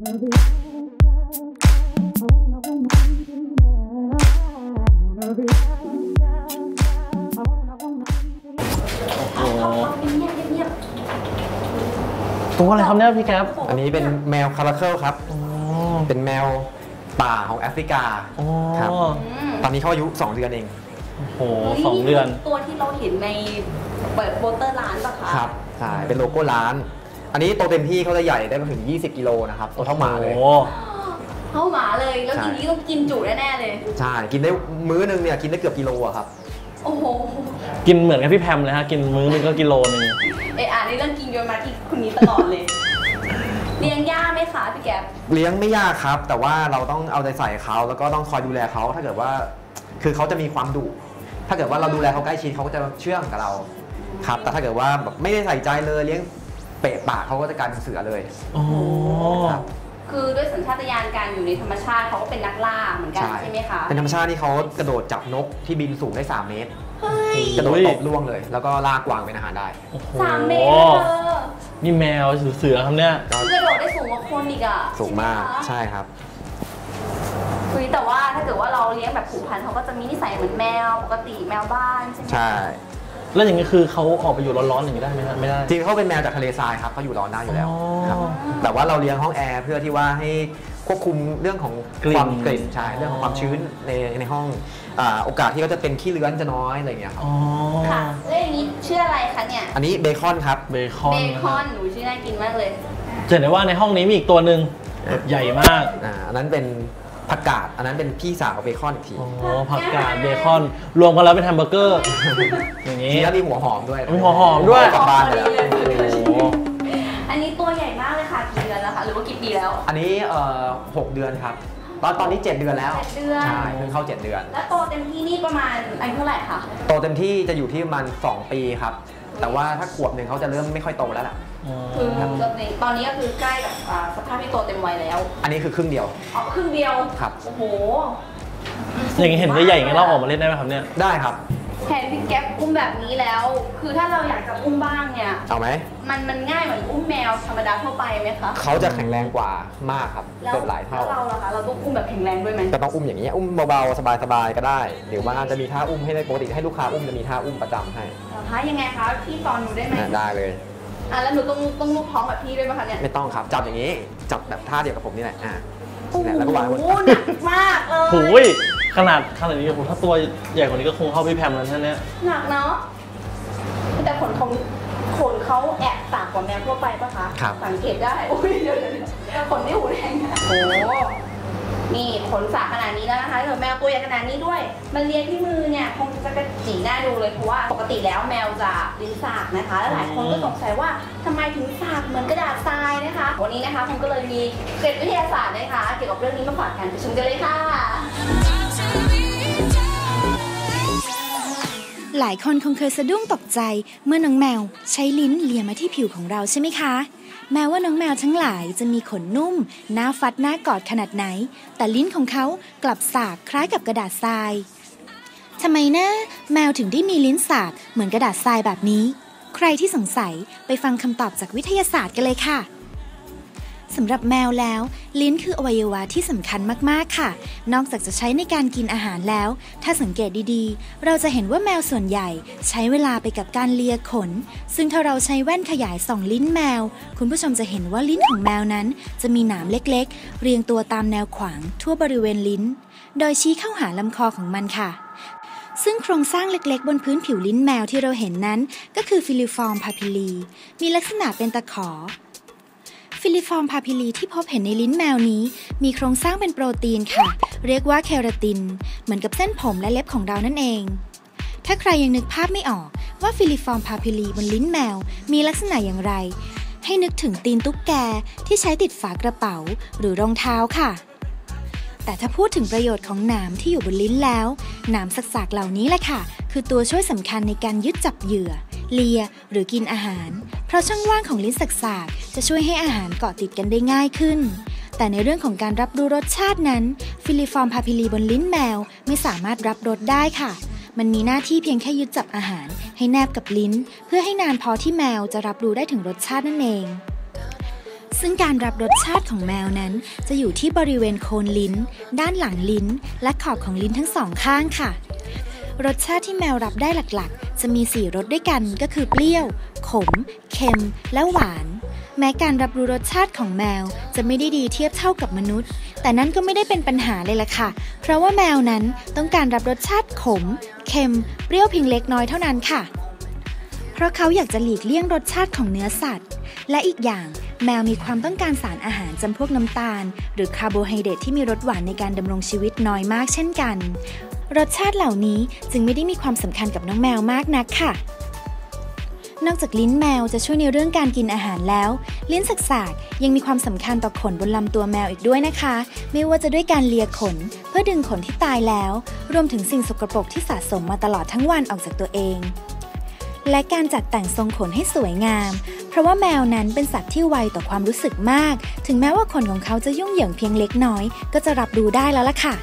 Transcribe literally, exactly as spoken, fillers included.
ตัวอะไรครับเนี่ยพี่แก๊ปอันนี้เป็นแมวคาราเคิลครับเป็นแมวป่าของแอฟริกาครับตอนนี้เขาอายุสองเดือนเองโอ้โหสองเดือนตัวที่เราเห็นในเปิดโปสเตอร์ร้านป่ะคะครับใช่เป็นโลโก้ร้านอันนี้โตเต็มที่เขาจะใหญ่ได้มาถึงยี่สิบกิโลนะครับตัวเท่าหมาเลยเท่าหมาเลยแล้วทีนี้ต้องกินจุแน่ๆเลยใช่กินได้มื้อนึงเนี่ยกินได้เกือบกิโลอะครับโอ้โหกินเหมือนกับพี่แพมเลยฮะกินมื้อนึงก็กิโลนึงเอออ่านในเรื่องกินโยนมาที่คนนี้ตลอดเลยเลี้ยงยากไหมคะพี่แก๊ปเลี้ยงไม่ยากครับแต่ว่าเราต้องเอาใจใส่เขาแล้วก็ต้องคอยดูแลเขาถ้าเกิดว่าคือเขาจะมีความดุถ้าเกิดว่าเราดูแลเขาใกล้ชิดเขาก็จะเชื่องกับเราครับแต่ถ้าเกิดว่าแบบไม่ได้ใส่ใจเลยเลี้ยงเปะปากเขาก็จะกลายเป็นเสือเลยอ๋อคือด้วยสัญชาตญาณการอยู่ในธรรมชาติเขาก็เป็นนักล่าเหมือนกันใช่ไหมคะเป็นธรรมชาติที่เขากระโดดจับนกที่บินสูงได้สามเมตรกระโดดตบล่วงเลยแล้วก็ลากกวางเป็นอาหารได้สามเมตรนี่แมวเสือครับเนี่ยกระโดดได้สูงกว่าคนอีกอ่ะสูงมากใช่ครับคือแต่ว่าถ้าเกิดว่าเราเลี้ยงแบบผูกพันเขาก็จะมีนิสัยเหมือนแมวปกติแมวบ้านใช่ไหมใช่แล้วอย่างนี้คือเขาออกไปอยู่ร้อนๆอย่างนี้ได้ไหมครับไม่ได้จริงเขาเป็นแมวจากทะเลทรายครับเขาอยู่ร้อนได้อยู่แล้วครับแต่ว่าเราเลี้ยงห้องแอร์เพื่อที่ว่าให้ควบคุมเรื่องของความกลิ่นใช่เรื่องของความชื้นในในห้องโอกาสที่เขาจะเป็นขี้เลื้อนจะน้อยอะไรอย่างเงี้ยครับค่ะแล้วอย่างนี้ชื่ออะไรคะเนี่ยอันนี้เบคอนครับเบคอนเบคอนหนูชื่อน่ากินมากเลยเห็นได้ว่าในห้องนี้มีอีกตัวหนึ่งใหญ่มากอ่าอันนั้นเป็นผักกาดอันนั้นเป็นพี่สาวของเบคอนอีกทีอ๋อผักกาดเบคอนรวมกันแล้วเป็นแฮมเบอร์เกอร์อย่างนี้แล้วมีหัวหอมด้วยมีหัวหอมด้วยกลับบ้านเลยอันนี้ตัวใหญ่มากเลยค่ะกี่เดือนแล้วคะหรือว่ากี่ปีแล้วอันนี้เอ่อหกเดือนครับตอนตอนนี้เจ็ดเดือนแล้วใช่เพิ่งเข้าเจ็ดเดือนแล้วโตเต็มที่นี่ประมาณอายุเท่าไหร่คะโตเต็มที่จะอยู่ที่ประมาณสองปีครับแต่ว่าถ้าขวบหนึ่งเขาจะเริ่มไม่ค่อยโตแล้วล่ะคือตอนนี้ก็คือใกล้กับสภาพที่โตเต็มวัยแล้วอันนี้คือครึ่งเดียวอ๋อครึ่งเดียวครับโอ้โหอย่างนี้เห็นใหญ่ๆอย่างนี้เราออกมาเล่นได้ไหมครับเนี่ยได้ครับเห็นพี่แก๊ปอุ้มแบบนี้แล้วคือถ้าเราอยากจะอุ้มบ้างเนี่ยเอาไหมมันมันง่ายเหมือนอุ้มแมวธรรมดาทั่วไปไหมคะเขาจะแข็งแรงกว่ามากครับเกือบหลายเท่าแล้วเราล่ะคะเราต้องอุ้มแบบแข็งแรงด้วยไหมก็ต้องอุ้มอย่างนี้อุ้มเบาๆสบายๆก็ได้หรือว่าจะมีท่าอุ้มให้ในปกติให้ลูกค้าอุ้มจะมีท่าอุ้มประจำให้ท่ายังไงคะพี่สอนหนูได้ไหมได้เลยอ่ะแล้วหนูต้องต้องลูกท้องแบบพี่ด้วยไหมคะเนี่ยไม่ต้องครับจับอย่างนี้จับแบบท่าเดียวกับผมนี่แหละอ่าแล้วก็วางบนหนักมากเลยโอ้ยขนาดขนาดนี้ผมถ้าตัวใหญ่กว่านี้ก็คงเข้าพี่แพมแล้วนั่นเนี่ยหนักเนาะแต่ขนของขนเขาแอบต่างกว่าแมวทั่วไปป่ะคะสังเกตได้โอ้ยเดี๋ยวเดี๋ยวขนที่หูแดงโอ้นี่ขนสากขนาดนี้แล้วนะคะเดี๋ยวแมวตัวใหญ่ขนาดนี้ด้วยมันเลียที่มือเนี่ยคงจะกระจีน่าดูเลยเพราะว่าปกติแล้วแมวจะลิ้นสากนะคะและหลายคนก็สงสัยว่าทำไมถึงสากเหมือนกระดาษทรายนะคะวันนี้นะคะผมก็เลยมีเกร็ดวิทยาศาสตร์นะคะเกี่ยวกับเรื่องนี้มาฝากกันไปชมกันเลยค่ะหลายคนคงเคยสะดุ้งตกใจเมื่อน้องแมวใช้ลิ้นเลียมาที่ผิวของเราใช่ไหมคะแม้ว่าน้องแมวทั้งหลายจะมีขนนุ่มหน้าฟัดหน้ากอดขนาดไหนแต่ลิ้นของเขากลับสากคล้ายกับกระดาษทรายทำไมนะแมวถึงได้มีลิ้นสากเหมือนกระดาษทรายแบบนี้ใครที่สงสัยไปฟังคำตอบจากวิทยาศาสตร์กันเลยค่ะสำหรับแมวแล้วลิ้นคืออวัยวะที่สำคัญมากๆค่ะนอกจากจะใช้ในการกินอาหารแล้วถ้าสังเกตดีๆเราจะเห็นว่าแมวส่วนใหญ่ใช้เวลาไปกับการเลียขนซึ่งถ้าเราใช้แว่นขยายส่องลิ้นแมวคุณผู้ชมจะเห็นว่าลิ้นของแมวนั้นจะมีหนามเล็กๆเรียงตัวตามแนวขวางทั่วบริเวณลิ้นโดยชี้เข้าหาลำคอของมันค่ะซึ่งโครงสร้างเล็กๆบนพื้นผิวลิ้นแมวที่เราเห็นนั้นก็คือฟิลิฟอร์มพาพิลีมีลักษณะเป็นตะขอฟิลิฟอร์มพาพิลีที่พบเห็นในลิ้นแมวนี้มีโครงสร้างเป็นโปรตีนค่ะเรียกว่าเคราตินเหมือนกับเส้นผมและเล็บของเรานั่นเองถ้าใครยังนึกภาพไม่ออกว่าฟิลิฟอร์มพาพิลีบนลิ้นแมวมีลักษณะอย่างไรให้นึกถึงตีนตุ๊กแกที่ใช้ติดฝากระเป๋าหรือรองเท้าค่ะแต่ถ้าพูดถึงประโยชน์ของหนามที่อยู่บนลิ้นแล้วหนามสักๆเหล่านี้แหละค่ะคือตัวช่วยสำคัญในการยึดจับเหยื่อเลียหรือกินอาหารเพราะช่องว่างของลิ้นสักๆจะช่วยให้อาหารเกาะติดกันได้ง่ายขึ้นแต่ในเรื่องของการรับรู้รสชาตินั้นฟิลิฟอร์มพาพิลีบนลิ้นแมวไม่สามารถรับรสได้ค่ะมันมีหน้าที่เพียงแค่ยึดจับอาหารให้แนบกับลิ้นเพื่อให้นานพอที่แมวจะรับรู้ได้ถึงรสชาตินั่นเองซึ่งการรับรสชาติของแมวนั้นจะอยู่ที่บริเวณโคนลิ้นด้านหลังลิ้นและขอบของลิ้นทั้งสองข้างค่ะรสชาติที่แมวรับได้หลักๆจะมีสี่รสด้วยกันก็คือเปรี้ยวขมเค็มและหวานแม้การรับรู้รสชาติของแมวจะไม่ได้ดีเทียบเท่ากับมนุษย์แต่นั้นก็ไม่ได้เป็นปัญหาเลยล่ะค่ะเพราะว่าแมวนั้นต้องการรับรสชาติขมเค็มเปรี้ยวเพียงเล็กน้อยเท่านั้นค่ะเพราะเขาอยากจะหลีกเลี่ยงรสชาติของเนื้อสัตว์และอีกอย่างแมวมีความต้องการสารอาหารจำพวกน้ำตาลหรือคาร์โบไฮเดรตที่มีรสหวานในการดำรงชีวิตน้อยมากเช่นกันรสชาติเหล่านี้จึงไม่ได้มีความสำคัญกับน้องแมวมากนักค่ะนอกจากลิ้นแมวจะช่วยในเรื่องการกินอาหารแล้วลิ้นสากๆยังมีความสำคัญต่อขนบนลำตัวแมวอีกด้วยนะคะไม่ว่าจะด้วยการเลียขนเพื่อดึงขนที่ตายแล้วรวมถึงสิ่งสกปรกที่สะสมมาตลอดทั้งวันออกจากตัวเองและการจัดแต่งทรงขนให้สวยงามเพราะว่าแมวนั้นเป็นสัตว์ที่ไวต่อความรู้สึกมากถึงแม้ว่าขนของเขาจะยุ่งเหยิงเพียงเล็กน้อยก็จะรับรู้ได้แล้วล่ะค่ะ